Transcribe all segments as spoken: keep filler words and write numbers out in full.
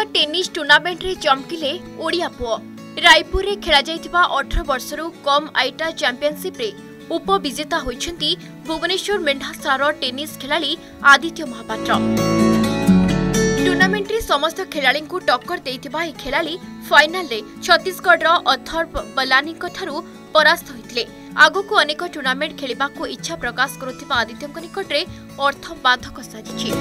Cuttack tennis tournament रे चमकिले ओडिया पुओ। रायपुर रे खेला जाइतिबा अठारह वर्षरु कम आईटा चैंपियनशिप रे उपविजेता होइछंती भुवनेश्वर मेंढासार टेनिस खिलाड़ी आदित्य महापात्र। टूर्नामेंट रे समस्त खिलाड़ी को टक्कर देइतिबा ए खिलाड़ी फाइनल रे छत्तीसगढ़ रो अथर्व बलानी ठारू परास्त होइतले। आगो को अनेक टूर्नामेंट खेलिबा को इच्छा प्रकाश करुथिबा आदित्य निकट रे अर्थ बाधक साजिछि।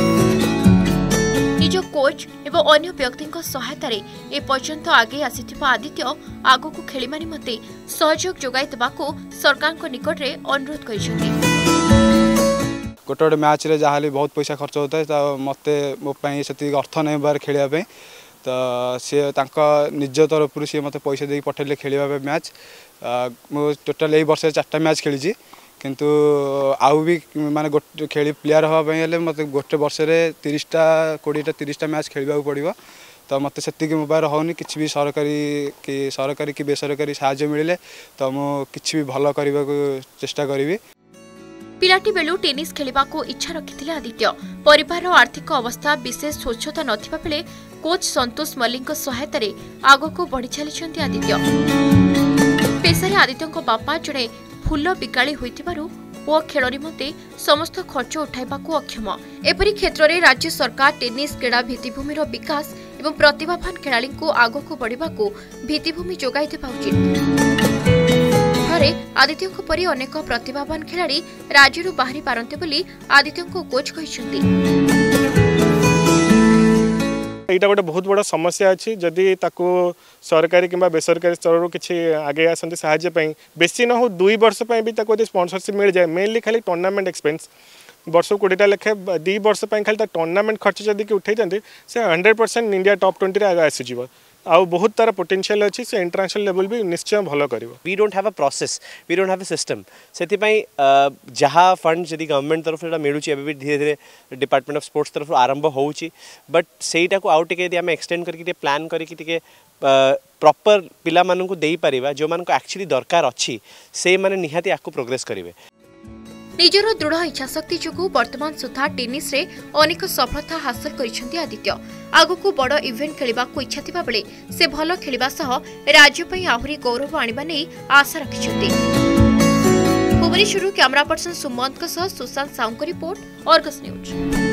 निज कोच एवं अन्य व्यक्ति सहायता रे ए पर्यंत आगे आसिथिबा आदित्य आगो को खेलिबा निमते सहयोग जोगाइतबा को सरकार को निकट रे अनुरोध करिसेंती। गोटे गोटे मैच रे जहाली बहुत पैसा खर्च होता है तो मते मो पई सेति अर्थ नै बार खेलिया पे तो सी तांका निज तरफ सी मते पैसा दे पठेले खेलिबा पे मैच। मो टोटल ए वर्ष चारटा मैच खेली किंतु आउ भी माने गोटे खेली प्लेयर हवा पई हेले मते गोटे वर्ष रे तीस टा बीस टा तीस टा मैच खेलबा पड़िबो तो मते सेति मोबाइल होनी किछि भी सरकारी कि सरकारी कि बेसरकारी सहायता मिलिले तो मो किछि भी भलो करबा को चेष्टा करिवि। पिलाटी बेलू टेनिस खेलिबा को इच्छा रखिथिले आदित्य। परिवार आर्थिक अवस्था विशेष स्वच्छता नथिबा बेले कोच संतोष मल्लिक सहायता रे आगो को बढ़ी चलिछंती आदित्य। पेशारे आदित्य बापा जड़े फूल बिकाली होइतिबारु पुओ खेल निमते समस्त खर्च उठाइबाकू अक्षम। एपरि क्षेत्र में राज्य सरकार टेनिस क्रीड़ा भित्तिभूमिर विकास एवं प्रतिभावान खेलाड़ी को आगो को बढ़िबाकू भित्तिभूमि जोगाई देबा उचित। घरे आदित्य परी अनेक प्रतिभावान खेलाड़ी राज्य बाहरी पारंते बोली आदित्य कोच कहिसंती। एटा गोटे बहुत बड़ा समस्या अच्छी जदि ताको सरकारी किंबा बेसरकारी स्तर किसी आगे आसती साहाय्य बेसी न हो दुई वर्ष भी स्पॉन्सरशिप मिल जाए मेनली खाली टूर्नामेंट एक्सपेंस वर्ष कोड़ीटा लेखे दी वर्ष खाली टूर्नामेंट खर्च जदि उठे से hundred percent India top twenty आगे आसीज आउ बहुत तार पोटेंशियल अच्छी से इंटरनेशनल लेवल भी निश्चय भल कर। We don't have a process we don't have a system से जहाँ फंड जदि गवर्नमेंट तरफ मिलूँ भी धीरे धीरे डिपार्टमेंट ऑफ स्पोर्ट्स तरफ आरंभ होउची बट सेटा को आउ टिके आम एक्सटेंड करके प्लान करके प्रॉपर पिला मानू दे पारिबा जो मान को एक्चुअली दरकार अच्छी से माने निहाती आकु प्रोग्रेस करिवे। निजर दृढ़ इच्छाशक्ति जो वर्तमान सुधा टेनिस रे अनेक सफलता हासिल करिसेंती आदित्य। आगको बड़ इवेंट खेलिबा को इच्छा थिबा बेले से भल खेलिबा सह राज्य पई आहुरी गौरव आनिबा नै आशा रखिसेंती। भुवनेश्वर कैमरा पर्सन सुमंत सह Sushant sound report Argus news.